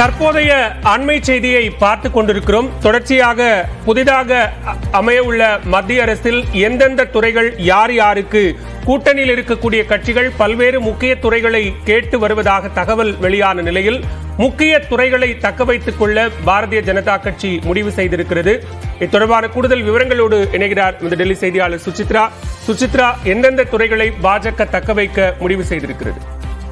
தற்போதைய அண்மை செய்தியை பார்த்துக் கொண்டிருக்கிறோம். தொடர்ச்சியாக புதிதாக அமையவுள்ள மத்திய அரசில் எந்தெந்த துறைகள் யார் யாருக்கு கூட்டணியில் இருக்கக்கூடிய கட்சிகள் பல்வேறு முக்கிய துறைகளை கேட்டு வருவதாக தகவல் வெளியான நிலையில் முக்கிய துறைகளை தக்க வைத்துக் கொள்ள பாரதிய ஜனதா கட்சி முடிவு செய்திருக்கிறது. இத்தொடர்பான கூடுதல் விவரங்களோடு இணைகிறார் டெல்லி செய்தியாளர் சுசித்ரா. சுசித்ரா, எந்தெந்த துறைகளை பாஜக தக்க வைக்க முடிவு செய்திருக்கிறது?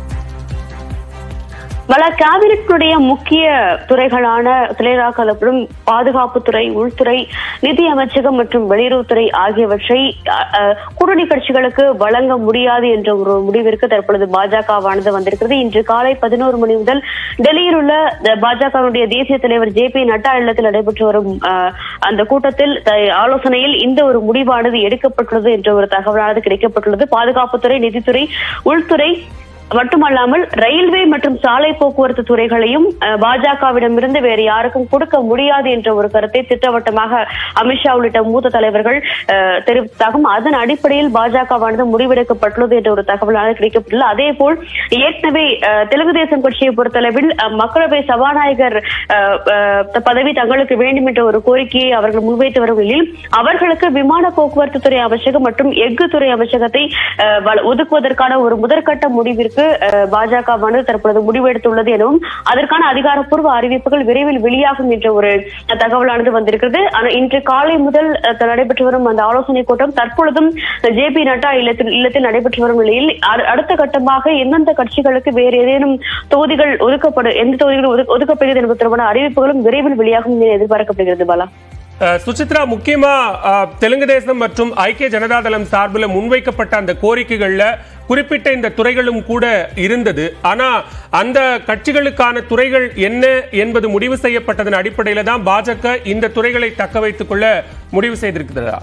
கேபினெட்டுடைய முக்கிய துறைகளான தலைவராக்கப்படும் பாதுகாப்புத்துறை, உள்துறை, நிதி அமைச்சகம் மற்றும் வெளியுறவுத்துறை ஆகியவற்றை கூட்டணி கட்சிகளுக்கு வழங்க முடியாது என்ற ஒரு முடிவிற்கு தற்பொழுது பாஜகவானது வந்திருக்கிறது. இன்று காலை 11 மணி முதல் டெல்லியில் உள்ள பாஜகவுடைய தேசிய தலைவர் ஜே.பி. நட்டா இல்லத்தில் நடைபெற்று வரும் அந்த கூட்டத்தில் ஆலோசனையில் இந்த ஒரு முடிவானது எடுக்கப்பட்டுள்ளது என்ற ஒரு தகவலானது கிடைக்கப்பட்டுள்ளது. பாதுகாப்புத்துறை, நிதித்துறை, உள்துறை மட்டுமல்லாமல் ரயில்வே மற்றும் சாலை போக்குவரத்து துறைகளையும் பாஜகவிடமிருந்து வேறு யாருக்கும் கொடுக்க முடியாது என்ற ஒரு கருத்தை திட்டவட்டமாக அமித்ஷா உள்ளிட்ட மூத்த தலைவர்கள் தெரிவித்தாகும். அதன் அடிப்படையில் பாஜகவானது முடிவெடுக்கப்பட்டுள்ளது என்ற ஒரு தகவலானது கிடைக்கப்பட்டுள்ளது. அதே போல் ஏற்கனவே தெலுங்கு தேசம் கட்சியை பொறுத்தளவில் மக்களவை சபாநாயகர் பதவி தங்களுக்கு வேண்டும் என்ற ஒரு கோரிக்கையை அவர்கள் முன்வைத்து வரும் நிலையில் அவர்களுக்கு விமான போக்குவரத்து துறை அமைச்சகம் மற்றும் எஃகு துறை அமைச்சகத்தை ஒதுக்குவதற்கான ஒரு முதற்கட்ட முடிவிற்கு பாஜகவானது தற்பொழுது முடிவெடுத்துள்ளது எனவும் அதற்கான அதிகாரப்பூர்வ அறிவிப்புகள் விரைவில் வெளியாகும் என்ற ஒரு தகவலானது வந்திருக்கிறது. இன்று காலை முதல் நடைபெற்று வரும் அந்த ஆலோசனை கூட்டம் தற்பொழுதும் ஜே.பி. நட்டா இல்லத்தில் நடைபெற்று வரும் நிலையில் அடுத்த கட்டமாக எந்தெந்த கட்சிகளுக்கு வேறு ஏதேனும் தொகுதிகள் எந்த தொகுதிகள் ஒதுக்கப்படுகிறது என்பது தொடர்பான அறிவிப்புகளும் விரைவில் வெளியாகும் என எதிர்பார்க்கப்படுகிறது. பாலா, சுசித்ரா, முக்கியமா தெலுங்கு தேசம் மற்றும் ஐக்கிய ஜனதாதளம் சார்பில் முன்வைக்கப்பட்ட அந்த கோரிக்கைகள்ல குறிப்பிட்ட இந்த துறைகளும் கூட இருந்தது. ஆனா அந்த கட்சிகளுக்கான துறைகள் என்ன என்பது முடிவு செய்யப்பட்டதன் அடிப்படையில தான் பாஜக இந்த துறைகளை தக்க வைத்துக் கொள்ள முடிவு செய்திருக்கிறதா?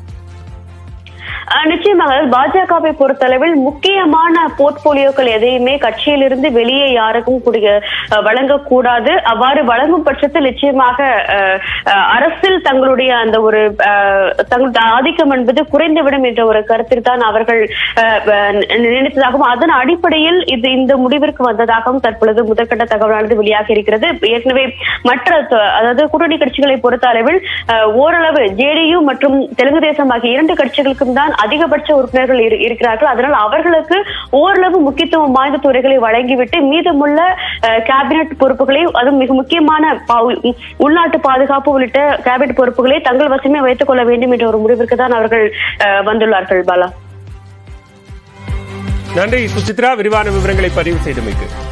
நிச்சயமாக பாஜகவை பொறுத்தளவில் முக்கியமான போர்ட்போலியோக்கள் எதையுமே கட்சியிலிருந்து வெளியே யாருக்கும் வழங்கக்கூடாது. அவ்வாறு வழங்கும் பட்சத்தில் நிச்சயமாக அரசில் தங்களுடைய அந்த ஒரு தங்களுடைய ஆதிக்கம் என்பது குறைந்துவிடும் என்ற ஒரு கருத்தில் தான் அவர்கள் நினைத்ததாகவும் அதன் அடிப்படையில் இந்த முடிவிற்கு வந்ததாகவும் தற்பொழுது முதற்கட்ட தகவலானது வெளியாக இருக்கிறது. ஏற்கனவே மற்ற அதாவது கூட்டணி கட்சிகளை பொறுத்த அளவில் ஓரளவு ஜேடியு மற்றும் தெலுங்கு தேசம் ஆகிய இரண்டு கட்சிகளுக்கும் தான் அதிகபட்ச உறுப்பினர்கள் இருக்கிறார்கள். அதனால் அவர்களுக்கு ஓரளவு முக்கியத்துவம் வாய்ந்த துறைகளை வழங்கிவிட்டு மீதமுள்ள கேபினெட் பொறுப்புகளை, அதுவும் மிக முக்கியமான உள்நாட்டு பாதுகாப்பு உள்ளிட்ட கேபினெட் பொறுப்புகளை தங்கள் வசமே வைத்துக் கொள்ள வேண்டும் என்ற ஒரு முடிவிற்கு தான் அவர்கள் வந்துள்ளார்கள். பாலா, நன்றி சுசித்ரா, விரிவான விவரங்களை பதிவு செய்தமைக்கு.